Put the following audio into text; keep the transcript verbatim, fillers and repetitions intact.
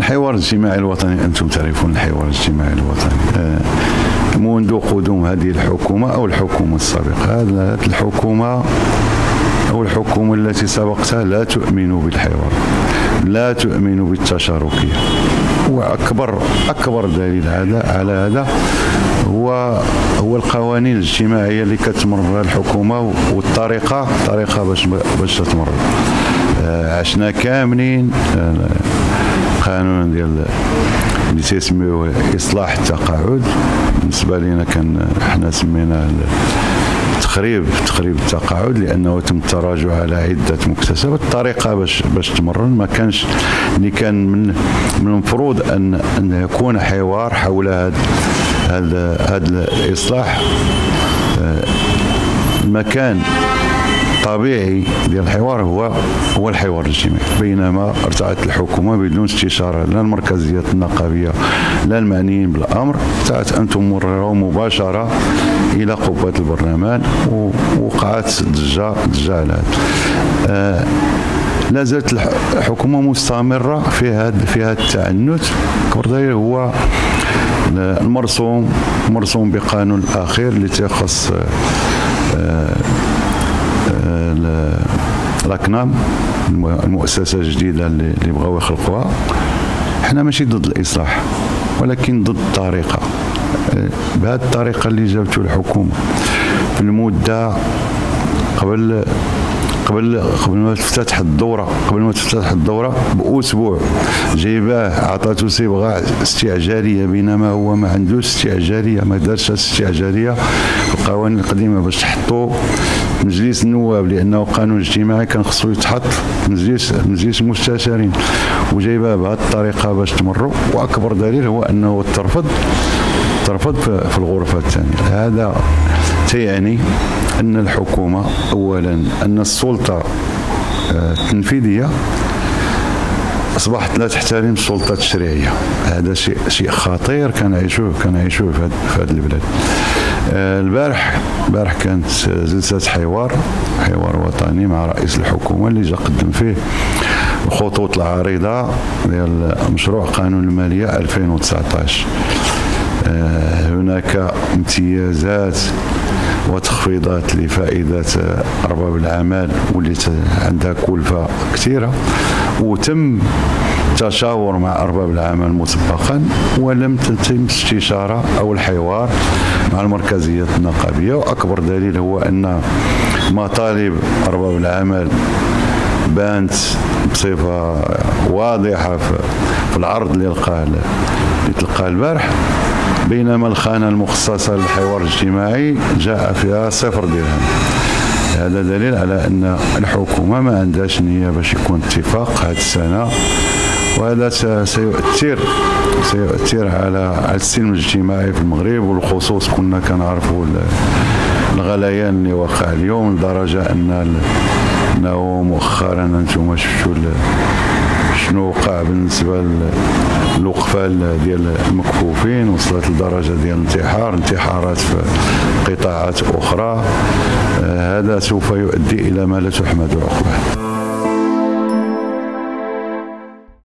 الحوار الاجتماعي الوطني، أنتم تعرفون الحوار الاجتماعي الوطني منذ قدوم هذه الحكومة أو الحكومة السابقة. هذه الحكومة أو الحكومة التي سبقتها لا تؤمن بالحوار، لا تؤمن بالتشاركية. وأكبر أكبر دليل على هذا هو هو القوانين الاجتماعية اللي كتمر بها الحكومة والطريقة الطريقة باش باش تمر. عشنا كاملين قانون ديال اللي تيسميوه اصلاح التقاعد، بالنسبه لنا كان حنا سميناه تخريب تخريب التقاعد، لانه تم التراجع على عده مكتسبات. الطريقه باش باش تمرن ما كانش اللي كان من من المفروض ان ان يكون حوار حول هذا هذا هذا الاصلاح. المكان الطبيعي ديال الحوار هو هو الحوار الاجتماعي، بينما ارتأت الحكومه بدون استشاره لا المركزيات النقابيه لا المعنيين بالامر، ارتأت ان تمرر مباشره الى قبه البرلمان، ووقعت ضجه ضجه على هذا. آه لا زالت الحكومه مستمره في هذا في هذا التعنت. اكبر دليل هو المرسوم مرسوم بقانون الاخير اللي تيخص آه لاكنام، المؤسسه الجديده اللي بغاو يخلقوها. حنا ماشي ضد الاصلاح، ولكن ضد الطريقه. بهذه الطريقه اللي جابته الحكومه في المده قبل قبل قبل ما تفتتح الدوره قبل ما تفتتح الدوره باسبوع، جايباه عطاتو صبغه استعجاليه، بينما هو ما عندوش استعجاليه، ما دارش استعجاليه في القوانين القديمه باش تحطوا مجلس النواب، لانه قانون اجتماعي كان خصو يتحط مجلس مجلس المستشارين، وجايباه بهذه الطريقه باش تمروا. واكبر دليل هو انه ترفض ترفض في الغرفه الثانيه. هذا تعني ان الحكومه اولا ان السلطه التنفيذيه اصبحت لا تحترم السلطه التشريعيه. هذا شيء شيء خطير كنعيشوه كنعيشوه في هذه البلاد. البارح البارح كانت جلسه حوار حوار وطني مع رئيس الحكومه اللي جا قدم فيه الخطوط العريضه ديال مشروع قانون الماليه ألفين وتسعطاش. هناك امتيازات وتخفيضات لفائدة أرباب الأعمال واللي عندها كلفة كثيرة، وتم التشاور مع أرباب الأعمال مسبقا، ولم تتم الاستشارة أو الحوار مع المركزيات النقابية. وأكبر دليل هو أن مطالب أرباب الأعمال بانت بصفة واضحة في العرض اللي لقاه اللي تلقاه البارح، بينما الخانة المخصصة للحوار الاجتماعي جاء فيها صفر درهم. هذا دليل على أن الحكومة ما عندهاش نية باش يكون اتفاق هذه السنة، وهذا سيؤثر سيؤثر على على السلم الاجتماعي في المغرب. والخصوص كنا كنعرفوا الغليان اللي وقع اليوم، لدرجة أن أنه مؤخرا أنتم شفتوا شنو وقع بالنسبه للوقفه ديال المكفوفين، وصلت لدرجه ديال الانتحار انتحارات في قطاعات اخرى. هذا سوف يؤدي الى ما لا تحمد عقباه.